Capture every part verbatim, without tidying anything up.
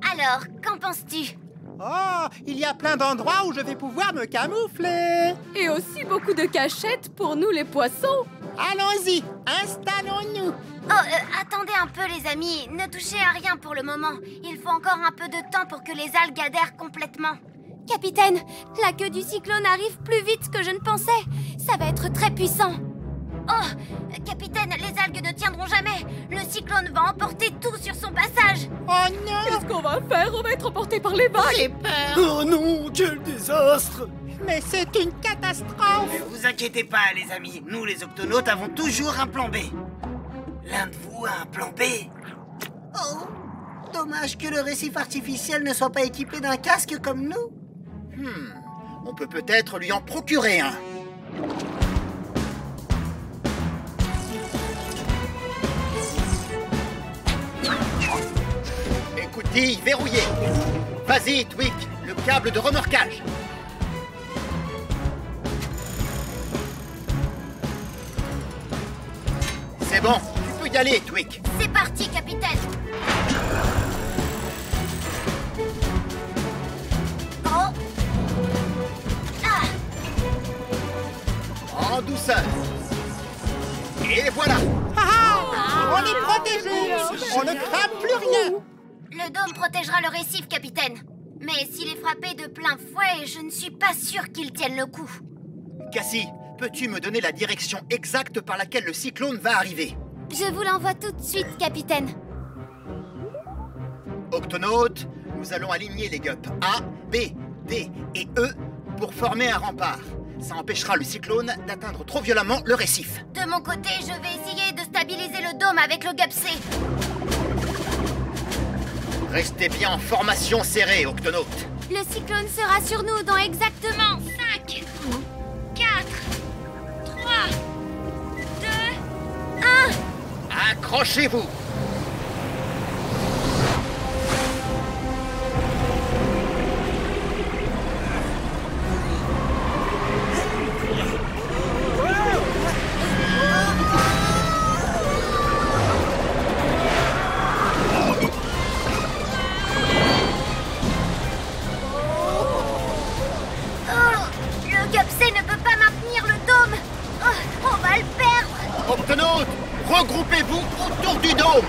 Alors, qu'en penses-tu? Oh, il y a plein d'endroits où je vais pouvoir me camoufler. Et aussi beaucoup de cachettes pour nous les poissons. Allons-y, installons-nous. Oh, euh, attendez un peu les amis, ne touchez à rien pour le moment. Il faut encore un peu de temps pour que les algues adhèrent complètement. Capitaine, la queue du cyclone arrive plus vite que je ne pensais. Ça va être très puissant. Oh, capitaine, les algues ne tiendront jamais. Le cyclone va emporter tout sur son passage. Oh non! Qu'est-ce qu'on va faire? On va être emporté par les vagues. J'ai peur. Oh non, quel désastre! Mais c'est une catastrophe. Ne vous inquiétez pas, les amis. Nous, les octonautes, avons toujours un plan B. L'un de vous a un plan B? Oh, dommage que le récif artificiel ne soit pas équipé d'un casque comme nous. Hmm, on peut peut-être lui en procurer un. Écoutille verrouillée. Vas-y, Twig, le câble de remorquage. C'est bon, tu peux y aller, Twig. C'est parti, capitaine. Oh. Ah. En douceur. Et voilà. Ah, ah, on est protégés. On ne crame plus rien. Le dôme protégera le récif, capitaine. Mais s'il est frappé de plein fouet, je ne suis pas sûre qu'il tienne le coup. Cassie, peux-tu me donner la direction exacte par laquelle le cyclone va arriver? Je vous l'envoie tout de suite, capitaine. Octonautes, nous allons aligner les gups A, B, D et E pour former un rempart. Ça empêchera le cyclone d'atteindre trop violemment le récif. De mon côté, je vais essayer de stabiliser le dôme avec le gup C. Restez bien en formation serrée, Octonautes. Le cyclone sera sur nous dans exactement cinq, quatre, trois, deux, un. Accrochez-vous. Octonautes, regroupez-vous autour du dôme.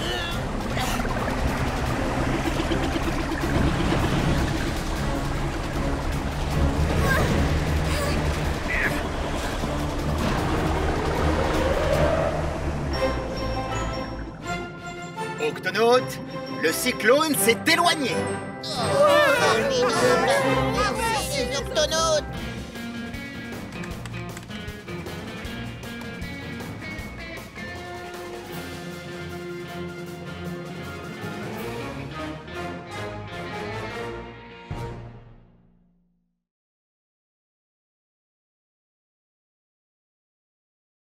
Octonautes, le cyclone s'est éloigné. Oh, formidable! Merci les octonautes!